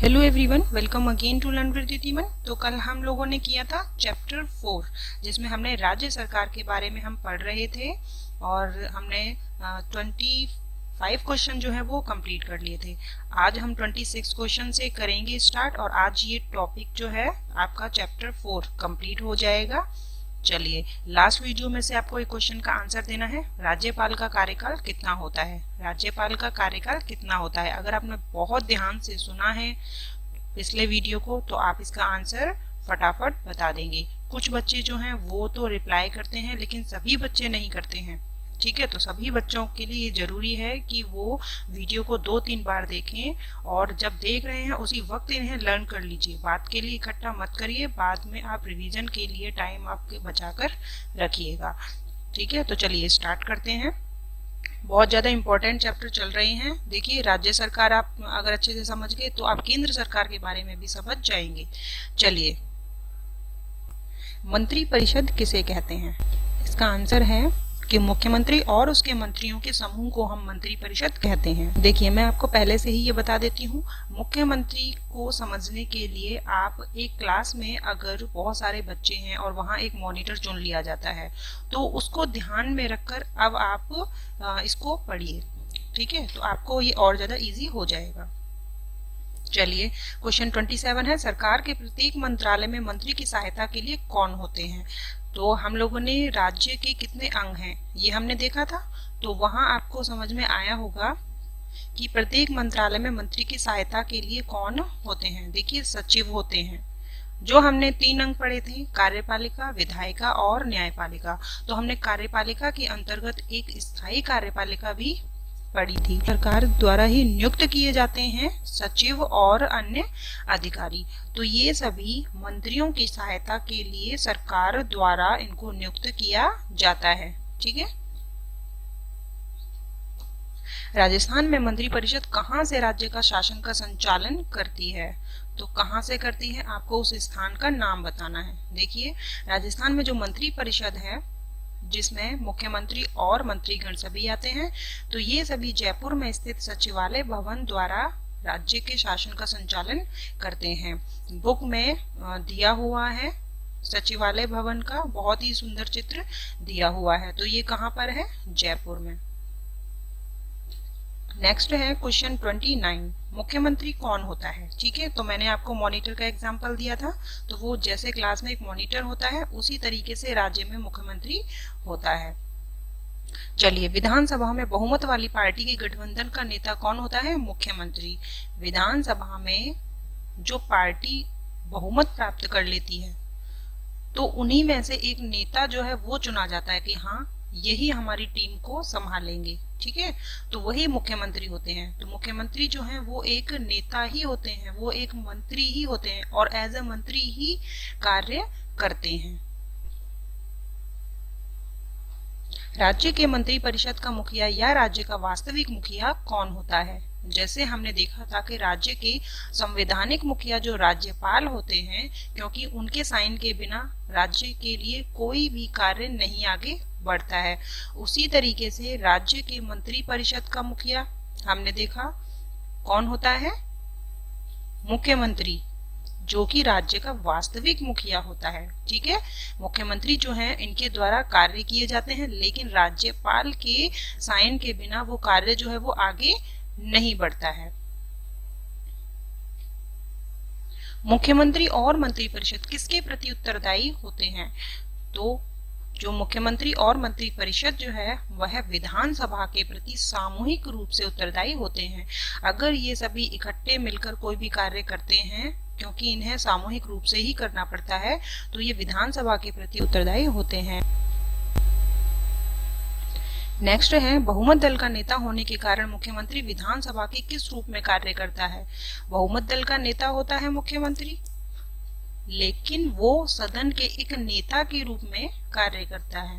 Hello everyone, welcome again to learn with Dhiman. तो कल हम लोगों ने किया था चैप्टर 4 जिसमें हमने राज्य सरकार के बारे में हम पढ़ रहे थे और हमने 25 क्वेश्चन जो है वो कंप्लीट कर लिए थे। आज हम 26 क्वेश्चन से करेंगे स्टार्ट और आज ये टॉपिक जो है आपका चैप्टर 4 कंप्लीट हो जाएगा। चलिए, लास्ट वीडियो में से आपको एक क्वेश्चन का आंसर देना है। राज्यपाल का कार्यकाल कितना होता है? राज्यपाल का कार्यकाल कितना होता है? अगर आपने बहुत ध्यान से सुना है पिछले वीडियो को तो आप इसका आंसर फटाफट बता देंगे। कुछ बच्चे जो हैं वो तो रिप्लाई करते हैं लेकिन सभी बच्चे नहीं करते हैं। ठीक है, तो सभी बच्चों के लिए जरूरी है कि वो वीडियो को 2-3 बार देखें और जब देख रहे हैं उसी वक्त इन्हें लर्न कर लीजिए। बात के लिए इकट्ठा मत करिए, बाद में आप रिवीजन के लिए टाइम आपके बचाकर रखिएगा। ठीक है, तो चलिए स्टार्ट करते हैं। बहुत ज्यादा इंपॉर्टेंट चैप्टर चल रहे हैं। देखिए, राज्य सरकार आप अगर अच्छे से समझ गए तो आप केंद्र सरकार के बारे में भी समझ जाएंगे। चलिए, मंत्री परिषद किसे कहते हैं? इसका आंसर है कि मुख्यमंत्री और उसके मंत्रियों के समूह को हम मंत्री परिषद कहते हैं। देखिए, मैं आपको पहले से ही ये बता देती हूँ, मुख्यमंत्री को समझने के लिए आप एक क्लास में अगर बहुत सारे बच्चे हैं और वहाँ एक मॉनिटर चुन लिया जाता है तो उसको ध्यान में रखकर अब आप इसको पढ़िए। ठीक है, तो आपको ये और ज्यादा इजी हो जाएगा। चलिए, क्वेश्चन 27 है, सरकार के प्रत्येक मंत्रालय में मंत्री की सहायता के लिए कौन होते हैं? तो हम लोगों ने राज्य के कितने अंग हैं ये हमने देखा था, तो वहां आपको समझ में आया होगा कि प्रत्येक मंत्रालय में मंत्री की सहायता के लिए कौन होते हैं। देखिए, सचिव होते हैं। जो हमने 3 अंग पढ़े थे, कार्यपालिका, विधायिका और न्यायपालिका, तो हमने कार्यपालिका के अंतर्गत एक स्थायी कार्यपालिका भी पड़ी थी। सरकार द्वारा ही नियुक्त किए जाते हैं सचिव और अन्य अधिकारी। तो ये सभी मंत्रियों की सहायता के लिए सरकार द्वारा इनको नियुक्त किया जाता है। ठीक है, राजस्थान में मंत्री परिषद कहाँ से राज्य का शासन का संचालन करती है? तो कहाँ से करती है, आपको उस स्थान का नाम बताना है। देखिए, राजस्थान में जो मंत्री परिषद है जिसमें मुख्यमंत्री और मंत्रीगण सभी आते हैं, तो ये सभी जयपुर में स्थित सचिवालय भवन द्वारा राज्य के शासन का संचालन करते हैं। बुक में दिया हुआ है सचिवालय भवन का बहुत ही सुंदर चित्र दिया हुआ है। तो ये कहाँ पर है? जयपुर में। नेक्स्ट है क्वेश्चन 29, मुख्यमंत्री कौन होता है? ठीक है, तो मैंने आपको मॉनिटर का एग्जांपल दिया था, तो वो जैसे क्लास में एक मॉनिटर होता है उसी तरीके से राज्य में मुख्यमंत्री होता है। चलिए, विधानसभा में बहुमत वाली पार्टी के गठबंधन का नेता कौन होता है? मुख्यमंत्री। विधानसभा में जो पार्टी बहुमत प्राप्त कर लेती है तो उन्हीं में से एक नेता जो है वो चुना जाता है कि हाँ, यही हमारी टीम को संभालेंगे। ठीक है, तो वही मुख्यमंत्री होते हैं। तो मुख्यमंत्री जो है वो एक नेता ही होते हैं, वो एक मंत्री ही होते हैं और एज ए मंत्री ही कार्य करते हैं। राज्य के मंत्री परिषद का मुखिया या राज्य का वास्तविक मुखिया कौन होता है? जैसे हमने देखा था कि राज्य के संवैधानिक मुखिया जो राज्यपाल होते हैं, क्योंकि उनके साइन के बिना राज्य के लिए कोई भी कार्य नहीं आगे बढ़ता है। उसी तरीके से राज्य के मंत्री परिषद का मुखिया हमने देखा कौन होता है? मुख्यमंत्री, जो कि राज्य का वास्तविक मुखिया होता है। ठीक है, मुख्यमंत्री जो है इनके द्वारा कार्य किए जाते हैं लेकिन राज्यपाल के साइन के बिना वो कार्य जो है वो आगे नहीं बढ़ता है। मुख्यमंत्री और मंत्री परिषद किसके प्रति उत्तरदायी होते हैं? तो जो मुख्यमंत्री और मंत्री परिषद जो है वह विधानसभा के प्रति सामूहिक रूप से उत्तरदायी होते हैं। अगर ये सभी इकट्ठे मिलकर कोई भी कार्य करते हैं, क्योंकि इन्हें सामूहिक रूप से ही करना पड़ता है, तो ये विधानसभा के प्रति उत्तरदायी होते हैं। नेक्स्ट है, बहुमत दल का नेता होने के कारण मुख्यमंत्री विधानसभा के किस रूप में कार्य करता है? बहुमत दल का नेता होता है मुख्यमंत्री, लेकिन वो सदन के एक नेता के रूप में कार्य करता है।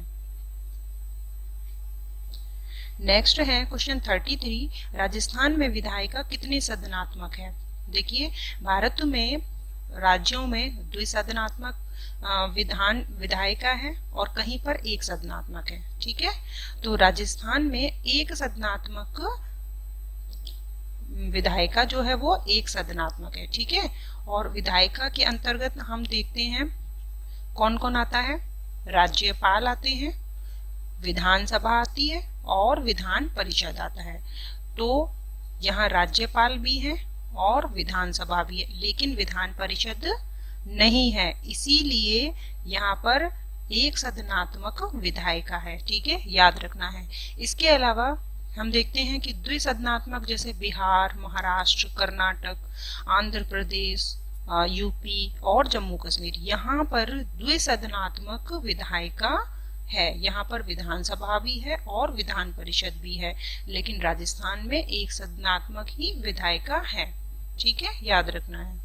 नेक्स्ट है क्वेश्चन 33, राजस्थान में विधायिका कितने सदनात्मक है? देखिए, भारत में राज्यों में द्विसदनात्मक विधायिका है और कहीं पर एक सदनात्मक है। ठीक है, तो राजस्थान में एक सदनात्मक विधायिका जो है वो एक सदनात्मक है, ठीक है। और विधायिका के अंतर्गत हम देखते हैं कौन कौन आता है, राज्यपाल आते हैं, विधानसभा आती है और विधान परिषद आता है। तो यहाँ राज्यपाल भी है और विधानसभा भी है, लेकिन विधान परिषद नहीं है, इसीलिए यहाँ पर एक सदनात्मक विधायिका है, ठीक है, याद रखना है। इसके अलावा हम देखते हैं कि द्विसदनात्मक जैसे बिहार, महाराष्ट्र, कर्नाटक, आंध्र प्रदेश, यूपी और जम्मू कश्मीर, यहाँ पर द्विसदनात्मक विधायिका है। यहाँ पर विधानसभा भी है और विधान परिषद भी है, लेकिन राजस्थान में एक सदनात्मक ही विधायिका है, ठीक है, याद रखना है।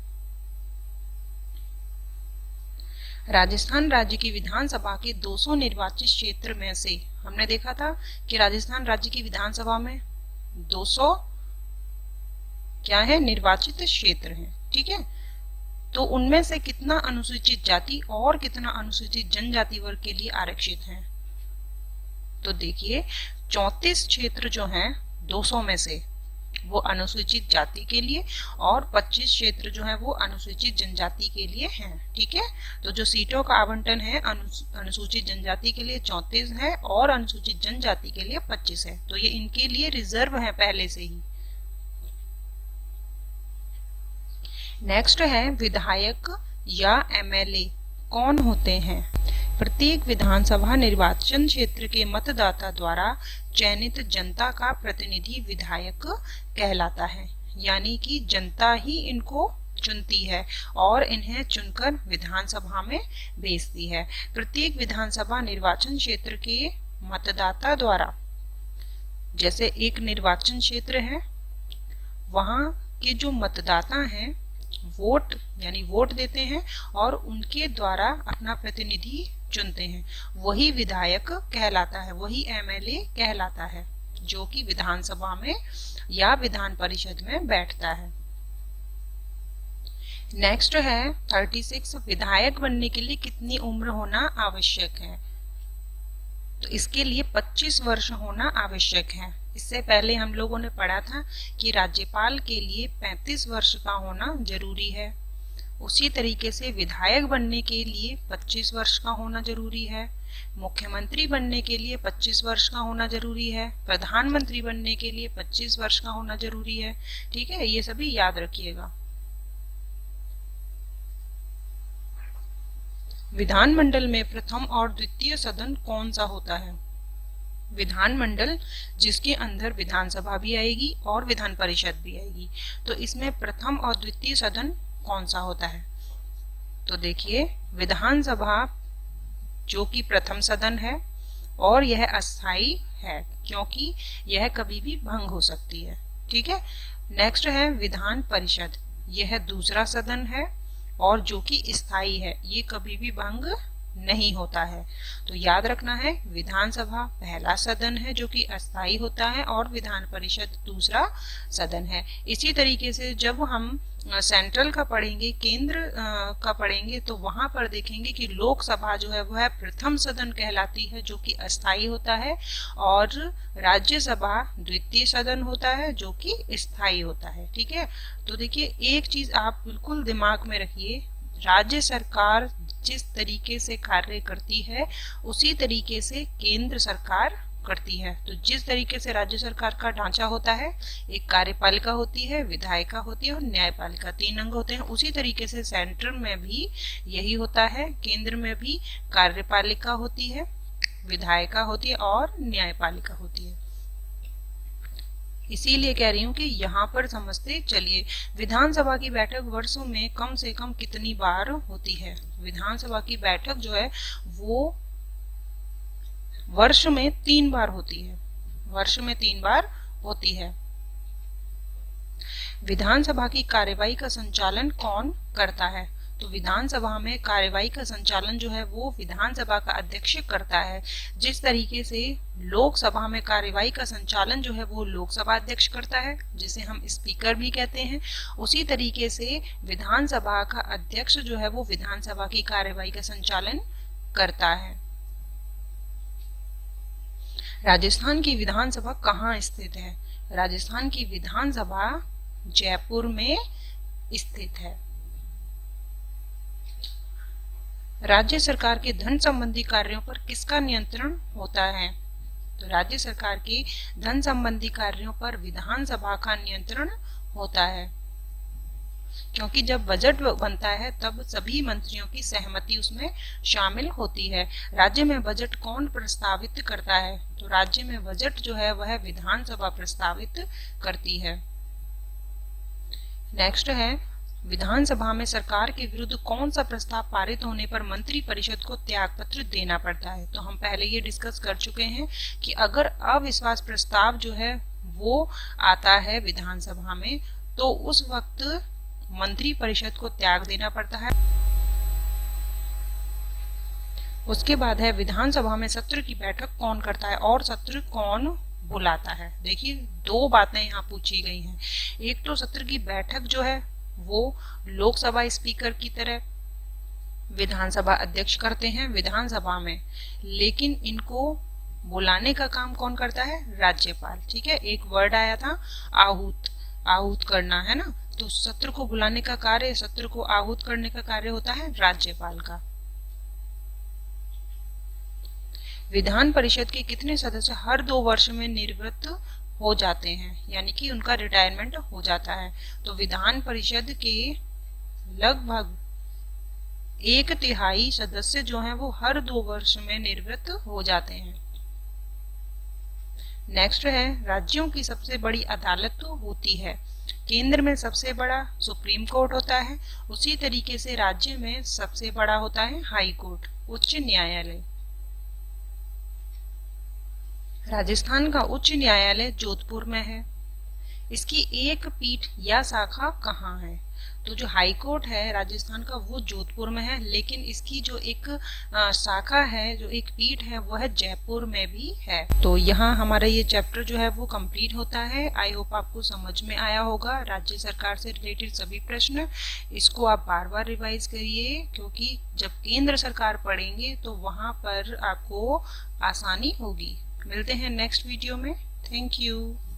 राजस्थान राज्य की विधानसभा के 200 निर्वाचित क्षेत्र में से हमने देखा था कि राजस्थान राज्य की विधानसभा में 200 क्या है, निर्वाचित क्षेत्र हैं, ठीक है। तो उनमें से कितना अनुसूचित जाति और कितना अनुसूचित जनजाति वर्ग के लिए आरक्षित है? तो देखिए 34 क्षेत्र जो हैं 200 में से वो अनुसूचित जाति के लिए और 25 क्षेत्र जो है वो अनुसूचित जनजाति के लिए हैं, ठीक है। तो जो सीटों का आवंटन है अनुसूचित जनजाति के लिए 34 है और अनुसूचित जनजाति के लिए 25 है। तो ये इनके लिए रिजर्व है पहले से ही। नेक्स्ट है विधायक या एमएलए कौन होते हैं? प्रत्येक विधानसभा निर्वाचन क्षेत्र के मतदाता द्वारा चयनित जनता का प्रतिनिधि विधायक कहलाता है, यानी कि जनता ही इनको चुनती है और इन्हें चुनकर विधानसभा में भेजती है। प्रत्येक विधानसभा निर्वाचन क्षेत्र के मतदाता द्वारा, जैसे एक निर्वाचन क्षेत्र है, वहां के जो मतदाता हैं वोट यानी वोट देते हैं और उनके द्वारा अपना प्रतिनिधि चुनते हैं, वही विधायक कहलाता है, वही एमएलए कहलाता है, जो कि विधानसभा में या विधान परिषद में बैठता है। नेक्स्ट है 36 विधायक बनने के लिए कितनी उम्र होना आवश्यक है? तो इसके लिए 25 वर्ष होना आवश्यक है। इससे पहले हम लोगों ने पढ़ा था कि राज्यपाल के लिए 35 वर्ष का होना जरूरी है। उसी तरीके से विधायक बनने के लिए 25 वर्ष का होना जरूरी है। मुख्यमंत्री बनने के लिए 25 वर्ष का होना जरूरी है। प्रधानमंत्री बनने के लिए 25 वर्ष का होना जरूरी है, ठीक है, ये सभी याद रखिएगा। विधानमंडल में प्रथम और द्वितीय सदन कौन सा होता है? विधानमंडल जिसके अंदर विधानसभा भी आएगी और विधान परिषद भी आएगी, तो इसमें प्रथम और द्वितीय सदन कौन सा होता है? तो देखिए विधानसभा जो कि प्रथम सदन है और यह अस्थाई है क्योंकि यह कभी भी भंग हो सकती है, ठीक है। नेक्स्ट है विधान परिषद, यह दूसरा सदन है और जो कि स्थायी है, ये कभी भी भंग नहीं होता है। तो याद रखना है विधानसभा पहला सदन है जो कि अस्थायी होता है और विधान परिषद दूसरा सदन है। इसी तरीके से जब हम सेंट्रल का पढ़ेंगे, केंद्र का पढ़ेंगे, तो वहां पर देखेंगे कि लोकसभा जो है वह प्रथम सदन कहलाती है जो कि अस्थायी होता है और राज्यसभा द्वितीय सदन होता है जो कि स्थायी होता है, ठीक है। तो देखिए एक चीज आप बिल्कुल दिमाग में रखिए, राज्य सरकार जिस तरीके से कार्य करती है उसी तरीके से केंद्र सरकार करती है। तो जिस तरीके से राज्य सरकार का ढांचा होता है, एक कार्यपालिका होती है, विधायिका होती है और न्यायपालिका, 3 अंग होते हैं, उसी तरीके से सेंटर में भी यही होता है। केंद्र में भी कार्यपालिका होती है, विधायिका होती है और न्यायपालिका होती है। इसीलिए कह रही हूँ कि यहाँ पर समझते चलिए। विधानसभा की बैठक वर्षों में कम से कम कितनी बार होती है? विधानसभा की बैठक जो है वो वर्ष में 3 बार होती है, वर्ष में 3 बार होती है। विधानसभा की कार्यवाही का संचालन कौन करता है? तो विधानसभा में कार्यवाही का संचालन जो है वो विधानसभा का अध्यक्ष करता है। जिस तरीके से लोकसभा में कार्यवाही का संचालन जो है वो लोकसभा अध्यक्ष करता है, जिसे हम स्पीकर भी कहते हैं, उसी तरीके से विधानसभा का अध्यक्ष जो है वो विधानसभा की कार्यवाही का संचालन करता है। राजस्थान की विधानसभा कहाँ स्थित है? राजस्थान की विधानसभा जयपुर में स्थित है। राज्य सरकार के धन संबंधी कार्यों पर किसका नियंत्रण होता है? तो राज्य सरकार के धन संबंधी कार्यों पर विधानसभा का नियंत्रण होता है, क्योंकि जब बजट बनता है तब सभी मंत्रियों की सहमति उसमें शामिल होती है। राज्य में बजट कौन प्रस्तावित करता है? तो राज्य में बजट जो है वह विधानसभा प्रस्तावित करती है। नेक्स्ट है, विधानसभा में सरकार के विरुद्ध कौन सा प्रस्ताव पारित होने पर मंत्री परिषद को त्यागपत्र देना पड़ता है? तो हम पहले ये डिस्कस कर चुके हैं कि अगर अविश्वास प्रस्ताव जो है वो आता है विधानसभा में तो उस वक्त मंत्री परिषद को त्याग देना पड़ता है। उसके बाद है, विधानसभा में सत्र की बैठक कौन करता है और सत्र कौन बुलाता है? देखिए, दो बातें यहाँ पूछी गई हैं। एक तो सत्र की बैठक जो है वो लोकसभा स्पीकर की तरह विधानसभा अध्यक्ष करते हैं विधानसभा में, लेकिन इनको बुलाने का काम कौन करता है? राज्यपाल। ठीक है, एक वर्ड आया था आहूत करना, है ना? तो सत्र को बुलाने का कार्य, सत्र को आहूत करने का कार्य होता है राज्यपाल का। विधान परिषद के कितने सदस्य हर 2 वर्ष में निवृत्त हो जाते हैं, यानी कि उनका रिटायरमेंट हो जाता है? तो विधान परिषद के लगभग 1/3 सदस्य जो हैं वो हर 2 वर्ष में निवृत्त हो जाते हैं। नेक्स्ट है, राज्यों की सबसे बड़ी अदालत तो होती है। केंद्र में सबसे बड़ा सुप्रीम कोर्ट होता है, उसी तरीके से राज्य में सबसे बड़ा होता है हाई कोर्ट, उच्च न्यायालय। राजस्थान का उच्च न्यायालय जोधपुर में है। इसकी एक पीठ या शाखा कहाँ है? तो जो हाई कोर्ट है राजस्थान का वो जोधपुर में है, लेकिन इसकी जो एक शाखा है, जो एक पीठ है, वो है जयपुर में भी है। तो यहाँ हमारा ये चैप्टर जो है वो कंप्लीट होता है। आई होप आपको समझ में आया होगा। राज्य सरकार से रिलेटेड सभी प्रश्न, इसको आप बार बार रिवाइज करिए, क्योंकि जब केंद्र सरकार पढ़ेंगे तो वहां पर आपको आसानी होगी। मिलते हैं नेक्स्ट वीडियो में। Thank you.